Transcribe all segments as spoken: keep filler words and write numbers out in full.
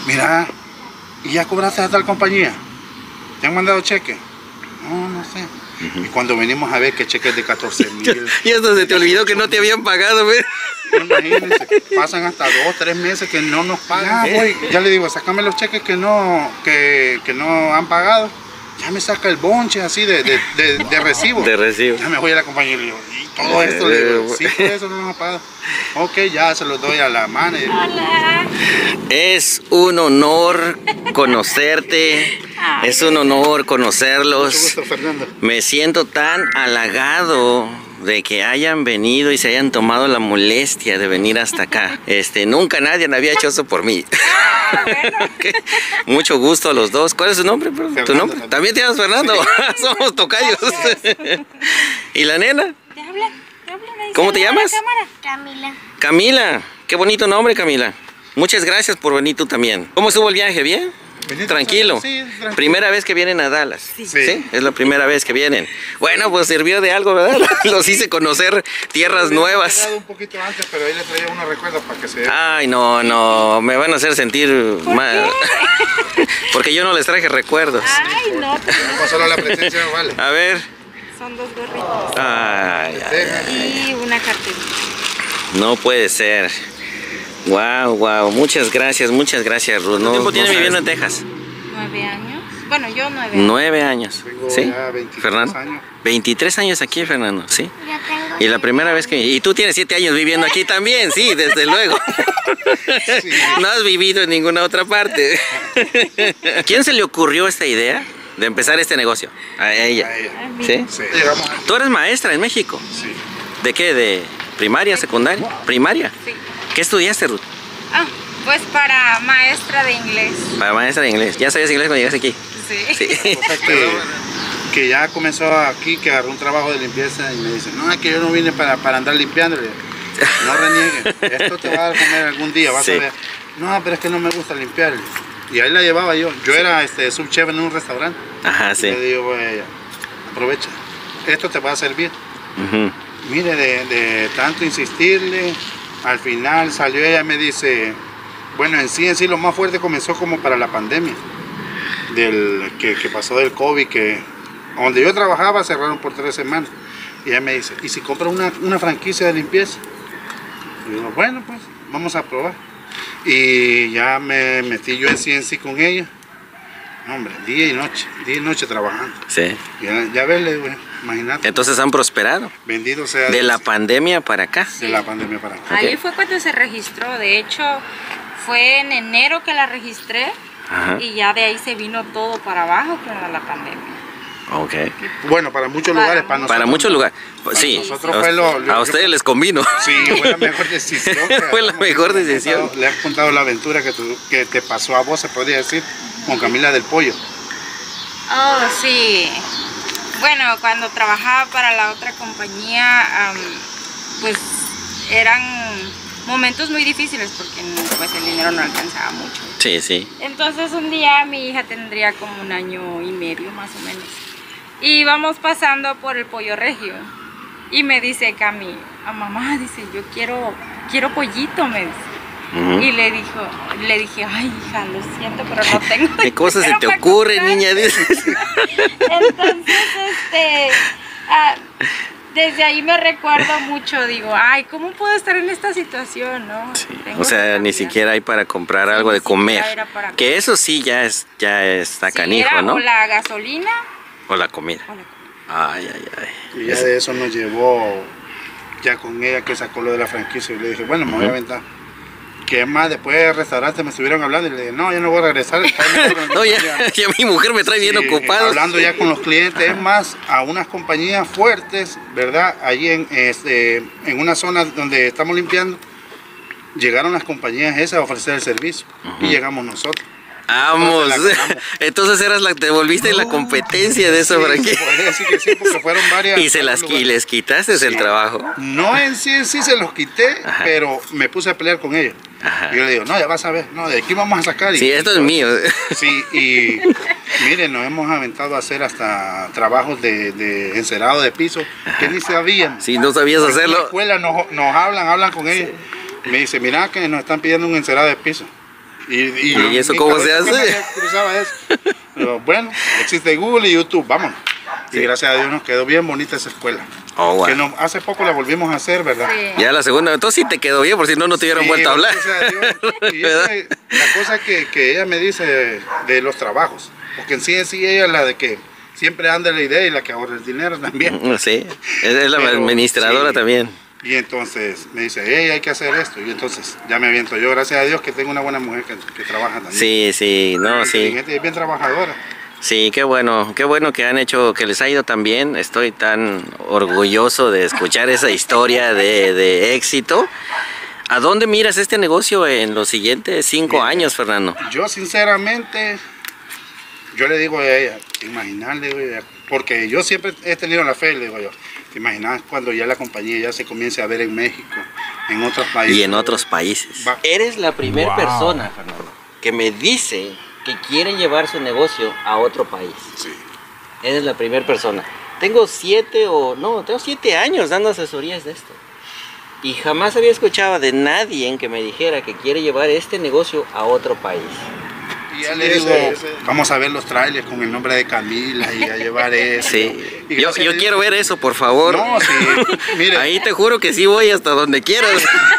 mira, ¿y ya cobraste a tal compañía? ¿Te han mandado cheque? No, no sé. Uh-huh. Y cuando venimos a ver que cheques de catorce mil. Y hasta se te olvidó que no te habían pagado, ¿ves? Imagínense, pasan hasta dos, tres meses que no nos pagan. Ya, voy, ya le digo, sácame los cheques que no, que, que no han pagado. Ya me saca el bonche así de, de, de, de recibo. De recibo. Ya me voy a la compañía y le digo, y todo esto, le digo, sí, por eso no nos ha pagado. Ok, ya se los doy a la mano. Hola. Es un honor conocerte. Ay. Es un honor conocerlos. Mucho gusto, Fernando. Me siento tan halagado de que hayan venido y se hayan tomado la molestia de venir hasta acá. Este, nunca nadie había hecho eso por mí. Ah, bueno. Mucho gusto a los dos. ¿Cuál es su nombre? Fernando, ¿Tu nombre? ¿También te llamas Fernando? Sí. Somos tocayos. ¿Y la nena? Te hablan, te hablan ahí. ¿Cómo te llamas? Camila. Camila. Qué bonito nombre, Camila. Muchas gracias por venir tú también. ¿Cómo estuvo el viaje? ¿Bien? Tranquilo. Sí, tranquilo. Primera vez que vienen a Dallas. Sí. Sí. ¿Sí? Es la primera vez que vienen. Bueno, pues sirvió de algo, ¿verdad? Los hice conocer tierras sí, nuevas. Me he un poquito antes, pero ahí les traía unos recuerdos para que se... Ay, no, no, me van a hacer sentir mal. Porque yo no les traje recuerdos. Ay, no. No, solo la presencia no vale. A ver. Son dos gorritos. Ay, ay, ay. Y una carterita. No puede ser. Wow, wow, muchas gracias, muchas gracias, Ruth. ¿Cuánto tiempo tiene viviendo en Texas? Nueve años. Bueno, yo nueve años. Nueve años. Tengo ¿Sí? ya veintitrés Fernando. años. veintitrés años aquí, Fernando, ¿sí? Ya tengo. Y la primera vez que... Y tú tienes siete años viviendo aquí también, sí, desde luego. Sí. No has vivido en ninguna otra parte. ¿A quién se le ocurrió esta idea de empezar este negocio? A ella. A ella. ¿Sí? Sí. Llegamos a... ¿Tú eres maestra en México? Sí. ¿De qué? ¿De primaria, secundaria? ¿Primaria? Sí. ¿Qué estudiaste, Ruth? Ah, pues para maestra de inglés. Para maestra de inglés. ¿Ya sabías inglés cuando llegaste aquí? Sí. Sí. O sea que, que ya comenzó aquí, que agarró un trabajo de limpieza y me dice, no, es que yo no vine para, para andar limpiando. No reniegues, esto te va a comer algún día, vas Sí. a ver. No, pero es que no me gusta limpiar. Y ahí la llevaba yo. Yo era este, subchef en un restaurante. Ajá, sí. Y le digo, pues, aprovecha, esto te va a servir. Uh-huh. Mire, de, de tanto insistirle, al final salió ella y me dice, bueno, en sí, en sí, lo más fuerte comenzó como para la pandemia, del, que, que pasó del COVID, que donde yo trabajaba cerraron por tres semanas. Y ella me dice, ¿y si compras una, una franquicia de limpieza? Y yo digo, bueno, pues, vamos a probar. Y ya me metí yo en sí en sí con ella. No, hombre, día y noche, día y noche trabajando. Sí. Ya, ya verle, güey, imagínate. Entonces han prosperado. Bendito sea De Dios. la pandemia para acá. De la pandemia para acá. Ahí Ok. fue cuando se registró. De hecho, fue en enero que la registré. Ajá. Y ya de ahí se vino todo para abajo con la pandemia. Ok. Bueno, para muchos Para lugares, para nosotros. Para muchos lugares. Sí. nosotros A fue lo- us- lo- a ustedes les convino. Sí, fue la mejor decisión. que Fue la hagamos. mejor Le has decisión. contado- Le has contado la aventura que, tú- que te pasó a vos, se podría decir, con Camila del Pollo. Oh, sí. Bueno, cuando trabajaba para la otra compañía, am, pues eran momentos muy difíciles porque pues el dinero no alcanzaba mucho. Sí, sí. Entonces un día mi hija tendría como un año y medio más o menos. Y íbamos pasando por el Pollo Regio. Y me dice Cami, a mamá, dice, yo quiero, quiero pollito, me dice. Ujú. Y le dijo, le dije, ay hija, lo siento, pero no tengo ¿Qué cosas se dinero te para ocurren, comprar". niña? Dices. Entonces, este, ah, desde ahí me recuerdo mucho, digo, ay, ¿cómo puedo estar en esta situación, no? Sí, Tengo o sea, que ni cambiar. siquiera hay para comprar Sí, algo ni de comer. siquiera era para Que eso sí ya es ya está Sí, canijo, era ¿no? o la gasolina O la comida. o la comida. Ay, ay, ay. Y ya de eso nos llevó, ya con ella que sacó lo de la franquicia. Y le dije, bueno, me voy a aventar. Que es más, después del restaurante me estuvieron hablando y le dije, no, yo no voy a regresar. está mejor, No, ya, ya mi mujer me trae bien Sí, ocupado. hablando ya con los clientes, es más, a unas compañías fuertes, ¿verdad? Allí en, este, en una zona donde estamos limpiando, llegaron las compañías esas a ofrecer el servicio. Y llegamos nosotros. Vamos. Entonces, la ganamos. Entonces eras la, te volviste en la competencia de eso, Sí, por se aquí. podría decir que sí, porque fueron varias. Y se las varios y lugares. les quitaste el Sí. trabajo. No en sí, en sí se los quité, Ajá. pero me puse a pelear con ellos. Ajá. Y yo le digo, no, ya vas a ver, no, de aquí vamos a sacar. Y- Sí, esto es mío. Sí, y miren, nos hemos aventado a hacer hasta trabajos de, de encerado de piso que ni sabían. Si no sabías En la hacerlo. escuela nos, nos hablan, hablan con ellos. Me dice, mira que nos están pidiendo un encerado de piso. Y, y, ¿Y eso cómo se hace? Me cruzaba eso. Pero bueno, existe Google y YouTube, vámonos. Sí. Y gracias a Dios nos quedó bien bonita esa escuela. Oh, wow. Que no, hace poco la volvimos a hacer, ¿verdad? Sí. Ya la segunda, entonces sí te quedó bien, por si no, no te hubieran Sí, vuelto a hablar. gracias a Dios. Y es que la cosa que, que ella me dice de, de los trabajos, porque en sí en sí ella es la de que siempre anda la idea y la que ahorra el dinero también. Sí, es la Pero, administradora sí. también. Y entonces me dice, hey, hay que hacer esto. Y entonces ya me aviento yo, gracias a Dios que tengo una buena mujer que, que trabaja también. Sí, sí, no, Es sí. inteligente y es bien trabajadora. Sí, qué bueno, qué bueno que han hecho, que les ha ido tan bien. Estoy tan orgulloso de escuchar esa historia de, de éxito. ¿A dónde miras este negocio en los siguientes cinco Mira, años, Fernando? Yo sinceramente, yo le digo a ella, imaginar, le digo a ella, porque yo siempre he tenido la fe, le digo yo, te imaginas cuando ya la compañía ya se comience a ver en México, en otros países. Y en otros países. Va. Eres la primera Wow. persona, Fernando, que me dice que quiere llevar su negocio a otro país. Sí. Eres la primera persona. Tengo siete o no, tengo siete años dando asesorías de esto. Y jamás había escuchado de nadie que me dijera que quiere llevar este negocio a otro país. Y ya Sí, le digo, ese- ese- vamos a ver los trailers con el nombre de Camila y a llevar eso. Sí. Y Yo, gracias a yo Dios- quiero ver eso, por favor. No, sí, mire. Ahí te juro que sí voy hasta donde quieras.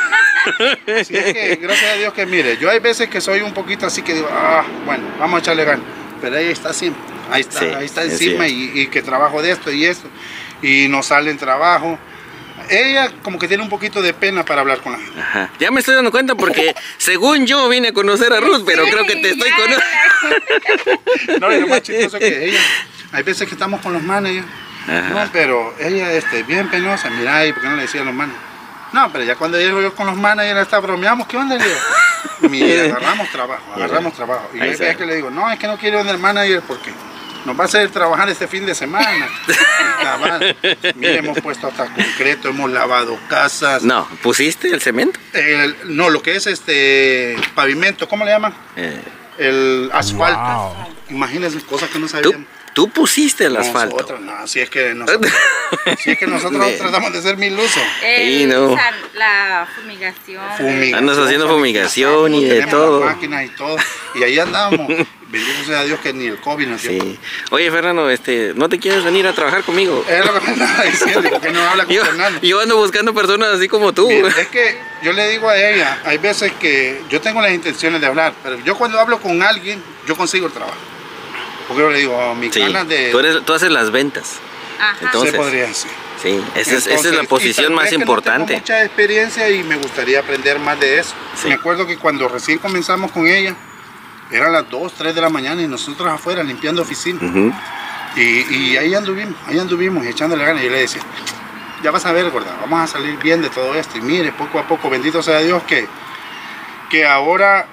Sí, es que gracias a Dios que mire, yo hay veces que soy un poquito así que digo, ah, bueno, vamos a echarle ganas. Pero ahí está siempre, ahí está, Sí, ahí está es encima y, y que trabajo de esto y esto. Y nos sale en trabajo. Ella como que tiene un poquito de pena para hablar con la gente. Ajá. Ya me estoy dando cuenta porque según yo vine a conocer a Ruth, pero creo que te estoy ya, conociendo. No, y lo más chistoso que ella, hay veces que estamos con los managers, Ajá. no, pero ella este, bien penosa, mira ahí, ¿por qué no le decía a los managers? No, pero ya cuando llego yo con los managers, hasta bromeamos, ¿qué onda? Le digo, mira, agarramos trabajo, agarramos trabajo. Y yo Ahí hay está. veces que le digo, no, es que no quiero ir al manager porque nos va a hacer trabajar este fin de semana. Y cabal, mira, hemos puesto hasta concreto, hemos lavado casas. No, ¿pusiste el cemento? El- no, lo que es este pavimento, ¿cómo le llaman? Eh, El asfalto. Wow. Imagínense cosas que no ¿tú, sabíamos. tú pusiste el asfalto. Nosotros, no, si es que nosotros, si es que nosotros Ve. tratamos de ser mil usos. Eh, Sí, no. usan la fumigación. Fumigación, Andas haciendo fumigación y de tenemos todo. las máquinas y todo. Y ahí andamos. Bendito sea Dios que ni el COVID nos dio. Sí. Oye, Fernando, este, ¿no te quieres venir a trabajar conmigo? Es lo que me estaba diciendo, porque no habla con Yo, Fernando. yo ando buscando personas así como tú. Mira, es que yo le digo a ella, hay veces que yo tengo las intenciones de hablar, pero yo cuando hablo con alguien, yo consigo el trabajo. Porque yo le digo, oh, mi Sí, ganas de... tú, eres, tú haces las ventas. Ajá. Entonces, se podría decir. Sí, esa es, esa es Entonces, la y posición tal más vez que no importante. tengo mucha experiencia y me gustaría aprender más de eso. Sí. Me acuerdo que cuando recién comenzamos con ella, eran las dos, tres de la mañana y nosotros afuera limpiando oficinas. Ujú. y, y ahí anduvimos, ahí anduvimos echándole ganas. Y yo le decía, ya vas a ver, gorda, vamos a salir bien de todo esto. Y mire, poco a poco, bendito sea Dios, que, que ahora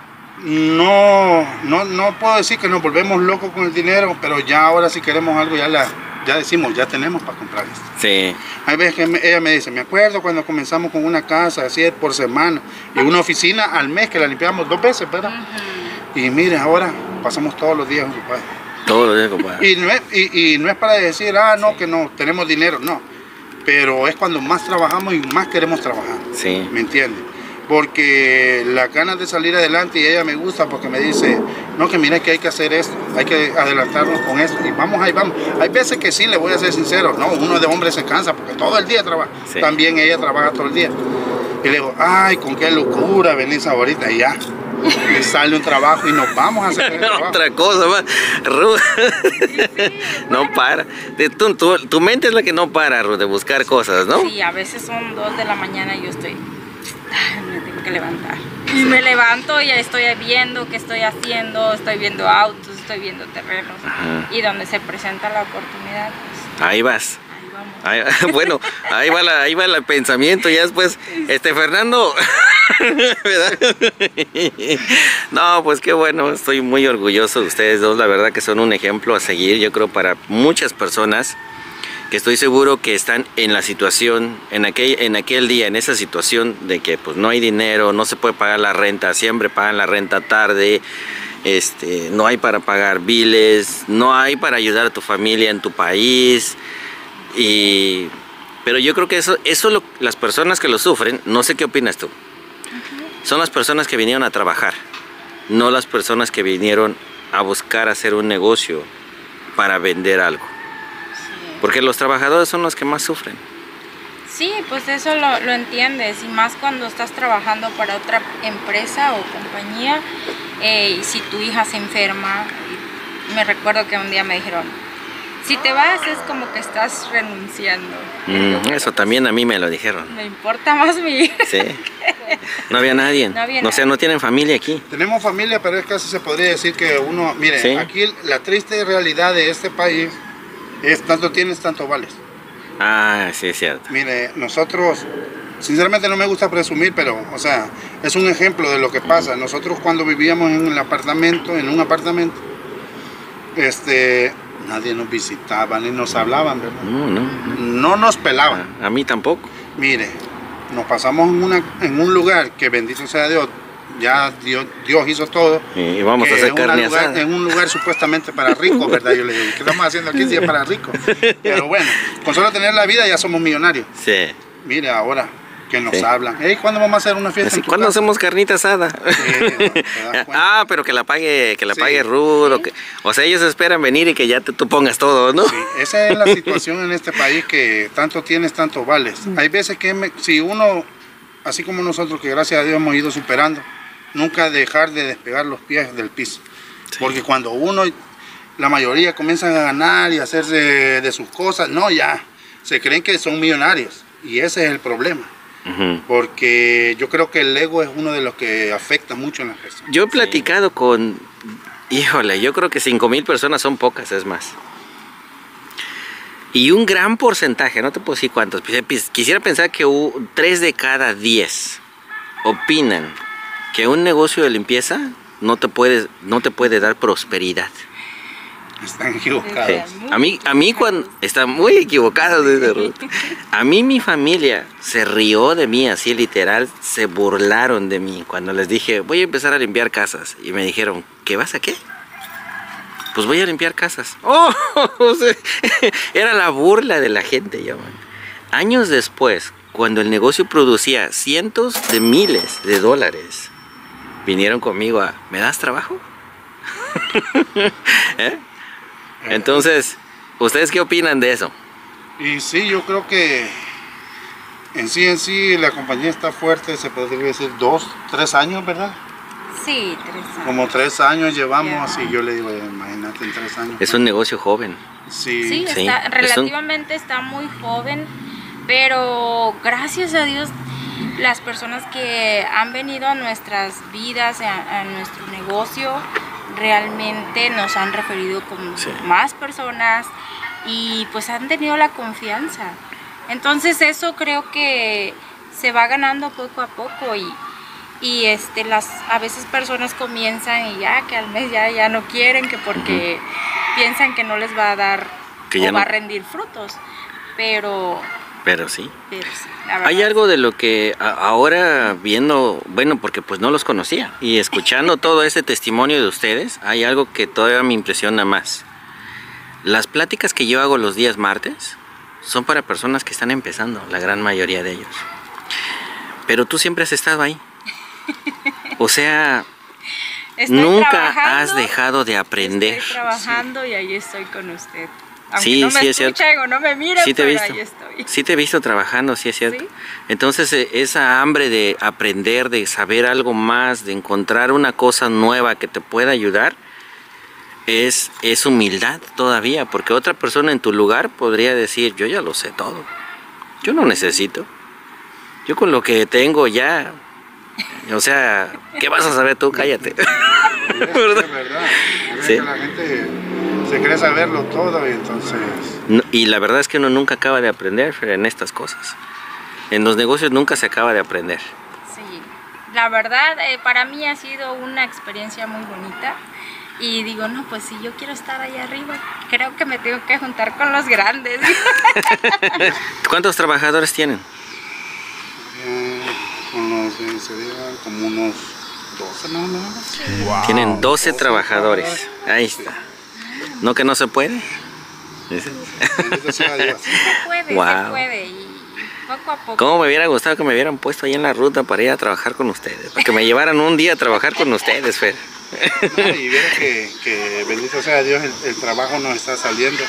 no, no, no puedo decir que nos volvemos locos con el dinero, pero ya ahora si queremos algo, ya, la, ya decimos, ya tenemos para comprar esto. Sí, Hay veces que me- ella me dice, me acuerdo cuando comenzamos con una casa, así es por semana, y una oficina al mes que la limpiamos dos veces, ¿verdad? Y mire, ahora pasamos todos los días ocupados. todo lo días, compadre. Y no, es, y, y no es para decir, ah, no, que no tenemos dinero, no. Pero es cuando más trabajamos y más queremos trabajar, Sí, ¿me entiendes? Porque las ganas de salir adelante y ella me gusta porque me dice, no, que mira que hay que hacer esto, hay que adelantarnos con esto. Y vamos ahí, vamos. Hay veces que sí, le voy a ser sincero, no, uno de hombre se cansa porque todo el día trabaja. Sí. También ella trabaja todo el día. Y le digo, ay, con qué locura venís ahorita y ya. Y sale un trabajo y nos vamos a hacer el trabajo. otra cosa más. Ruth, no para. De- Tu, tu, tu mente es la que no para, Ruth, de buscar cosas, ¿no? Sí, a veces son dos de la mañana y yo estoy, ay, me tengo que levantar. Y me levanto y ya estoy viendo qué estoy haciendo, estoy viendo autos, estoy viendo terrenos. Ajá. Y donde se presenta la oportunidad, pues Ahí vas. ahí vamos. Ahí- bueno, ahí va, la, ahí va el pensamiento. Ya después, este Fernando, ¿verdad? No, pues qué bueno, estoy muy orgulloso de ustedes dos. La verdad que son un ejemplo a seguir, yo creo, para muchas personas que estoy seguro que están en la situación, en aquel, en aquel día, en esa situación de que pues no hay dinero, no se puede pagar la renta, siempre pagan la renta tarde. Este, no hay para pagar biles, no hay para ayudar a tu familia en tu país. Y, pero yo creo que eso, eso lo, las personas que lo sufren, no sé qué opinas tú, son las personas que vinieron a trabajar, no las personas que vinieron a buscar hacer un negocio para vender algo. Sí. Porque los trabajadores son los que más sufren. Sí, pues eso lo, lo entiendes, y más cuando estás trabajando para otra empresa o compañía, eh, y si tu hija se enferma. Me recuerdo que un día me dijeron, si te vas es como que estás renunciando. Mm, eso también a mí me lo dijeron. Me importa más mi hija. Sí. No había nadie. No había No sé, no tienen familia aquí. Tenemos familia, pero es casi se podría decir que uno, mire, Sí. aquí la triste realidad de este país es tanto tienes, tanto vales. Ah, sí, es cierto. Mire, nosotros, sinceramente no me gusta presumir, pero, o sea, es un ejemplo de lo que pasa. Nosotros cuando vivíamos en el apartamento, en un apartamento, este, nadie nos visitaba ni nos hablaban, ¿verdad? No, no. No nos pelaban. A, a mí tampoco. Mire, nos pasamos en, una, en un lugar que bendito sea Dios, ya Dios, Dios hizo todo. Y vamos que a hacer es una carne lugar- asada. En un lugar supuestamente para ricos, ¿verdad? Yo le digo, ¿qué estamos haciendo aquí si es para ricos? Pero bueno, con solo tener la vida ya somos millonarios. Sí. Mire ahora que nos Sí. hablan. Hey, ¿cuándo vamos a hacer una fiesta Así, en tu ¿cuándo casa? hacemos carnita asada? Sí, no, te das cuenta. Ah, pero que la pague, que la Sí. pague Rudo. Que, o sea, ellos esperan venir y que ya te, tú pongas todo, ¿no? Sí, esa es la situación en este país, que tanto tienes, tanto vales. Hay veces que me- si uno, así como nosotros, que gracias a Dios hemos ido superando, nunca dejar de despegar los pies del piso. Sí. Porque cuando uno, la mayoría comienzan a ganar y a hacerse de sus cosas, no, ya, se creen que son millonarios. Y ese es el problema. Ujú. Porque yo creo que el ego es uno de los que afecta mucho en las personas. Yo he platicado con, híjole, yo creo que cinco mil personas son pocas, es más. Y un gran porcentaje, no te puedo decir cuántos, quisiera pensar que u- tres de cada diez opinan que un negocio de limpieza no te puede, no te puede dar prosperidad. Están equivocados. Sí. A mí, a mí cuando está muy equivocado desde Ruth. A mí mi familia se rió de mí, así literal, se burlaron de mí cuando les dije, voy a empezar a limpiar casas. Y me dijeron, ¿qué vas a qué? Pues voy a limpiar casas. ¡Oh! O sea, era la burla de la gente, ya, man. Años después, cuando el negocio producía cientos de miles de dólares, vinieron conmigo a, ¿me das trabajo? ¿Eh? Entonces, ¿ustedes qué opinan de eso? Y sí, yo creo que en sí, en sí, la compañía está fuerte, se podría decir dos, tres años, ¿verdad? Sí, tres años. Como tres años llevamos, Ya. y yo le digo, imagínate, en tres años. Es un negocio joven. Sí, Sí, Sí, está, es un- relativamente está muy joven, pero gracias a Dios las personas que han venido a nuestras vidas, a, a nuestro negocio, realmente nos han referido con Sí. más personas y pues han tenido la confianza. Entonces eso creo que se va ganando poco a poco, y, y este las a veces personas comienzan y ya que al mes ya, ya no quieren, que porque piensan que no les va a dar Que o ya va no- a rendir frutos, pero, Pero sí. pero sí, la verdad. Hay algo de lo que a- ahora viendo, bueno, porque pues no los conocía, y escuchando todo ese testimonio de ustedes, hay algo que todavía me impresiona más. Las pláticas que yo hago los días martes son para personas que están empezando, la gran mayoría de ellos. Pero tú siempre has estado ahí. O sea, Estoy nunca trabajando, has dejado de aprender. Estoy trabajando y ahí estoy con usted. Aunque Sí, no me sí, es cierto. escuchen o no me miren, Sí te he pero visto. ahí estoy. Sí te he visto trabajando, sí es cierto. ¿Sí? Entonces eh, esa hambre de aprender, de saber algo más, de encontrar una cosa nueva que te pueda ayudar, es, es humildad todavía, porque otra persona en tu lugar podría decir, yo ya lo sé todo, yo no necesito, yo con lo que tengo ya, o sea, ¿qué vas a saber tú? Cállate. es verdad. verdad. Es Sí. que la gente se cree saberlo todo, y entonces... No, y la verdad es que uno nunca acaba de aprender en estas cosas. En los negocios nunca se acaba de aprender. Sí, la verdad eh, para mí ha sido una experiencia muy bonita, y digo, no, pues si yo quiero estar allá arriba, creo que me tengo que juntar con los grandes. ¿Cuántos trabajadores tienen? eh, con los, eh, sería como unos doce más o menos. Tienen doce doce trabajadores. Ahí está. ¿No que no se puede? Bendito sea Dios. Sí se puede, Wow. se puede, y poco a poco. ¿Cómo me hubiera gustado que me hubieran puesto ahí en la ruta para ir a trabajar con ustedes? Para que me llevaran un día a trabajar con ustedes, Fer. No, y viera que, que bendito sea Dios, el, el trabajo nos está saliendo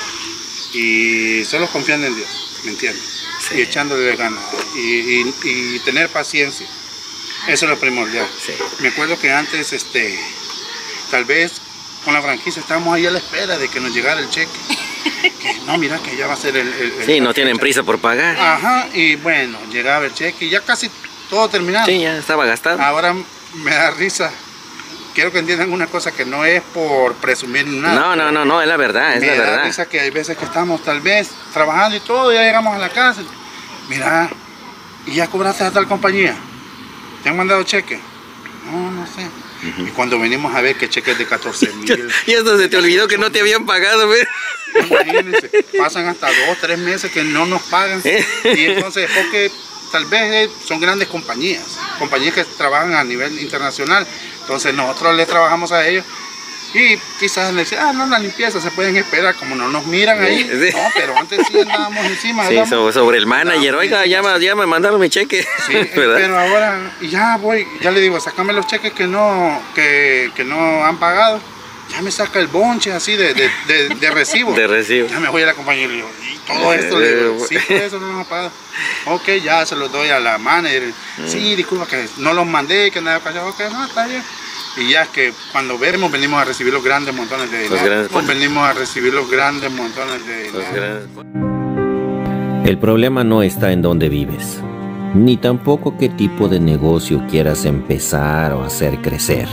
y solo confiando en Dios, ¿me entiendes? Sí. Y echándole ganas y, y, y tener paciencia, eso es lo primordial. Sí. Me acuerdo que antes, este, tal vez con la franquicia estábamos ahí a la espera de que nos llegara el cheque. Que, no, mira que ya va a ser el... el, el sí, no tienen prisa por pagar. Ajá, y bueno, llegaba el cheque y ya casi todo terminado. Sí, ya estaba gastado. Ahora me da risa. Quiero que entiendan una cosa, que no es por presumir nada. No, no, no, no, es la verdad, es me la da verdad. risa que hay veces que estamos tal vez trabajando y todo, y ya llegamos a la casa. Mira, ¿y ya cobraste a tal compañía? ¿Te han mandado cheque? No, no sé. Uh-huh. Y cuando venimos a ver que cheques de catorce mil. Y hasta se te olvidó que no te habían pagado, ¿ves? Imagínense, pasan hasta dos, tres meses que no nos pagan. Y entonces, porque tal vez son grandes compañías, compañías que trabajan a nivel internacional. Entonces nosotros les trabajamos a ellos y quizás les dicen, ah, no, la limpieza se pueden esperar, como no nos miran ahí. Sí. No, pero antes sí andábamos encima. Sí, andábamos, sobre el manager, oiga, ya me, ya me mandaron mi cheque. Sí, pero ahora ya voy, ya le digo, sácame los cheques que no, que, que no han pagado. Ya me saca el bonche así de, de, de, de recibo. De recibo. Ya me voy a la compañía y le digo, ¿y todo esto? Le digo, sí, todo eso no nos ha pagado. Ok, ya se los doy a la manager. Mm. Sí, disculpa que no los mandé, que nada callado. Ok, no, está bien. Y ya es que cuando vemos, venimos a recibir los grandes montones de dinero. Grandes... Pues venimos a recibir los grandes montones de dinero. Grandes... El problema no está en dónde vives, ni tampoco qué tipo de negocio quieras empezar o hacer crecer.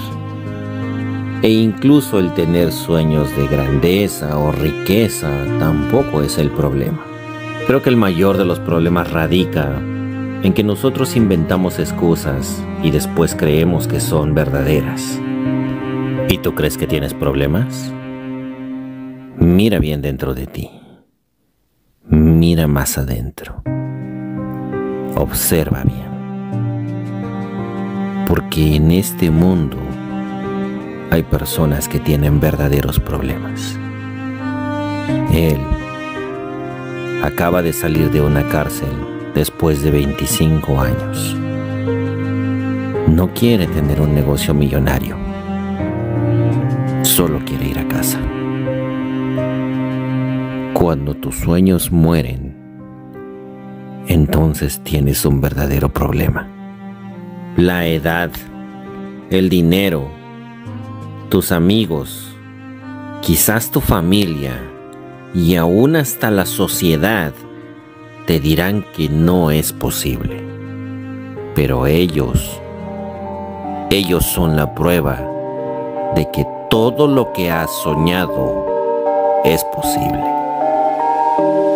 E incluso el tener sueños de grandeza o riqueza tampoco es el problema. Creo que el mayor de los problemas radica en que nosotros inventamos excusas y después creemos que son verdaderas. ¿Y tú crees que tienes problemas? Mira bien dentro de ti. Mira más adentro. Observa bien. Porque en este mundo hay personas que tienen verdaderos problemas. Él acaba de salir de una cárcel después de veinticinco años. No quiere tener un negocio millonario. Solo quiere ir a casa. Cuando tus sueños mueren, entonces tienes un verdadero problema. La edad, el dinero, tus amigos, quizás tu familia y aún hasta la sociedad te dirán que no es posible. Pero ellos, ellos son la prueba de que todo lo que has soñado es posible.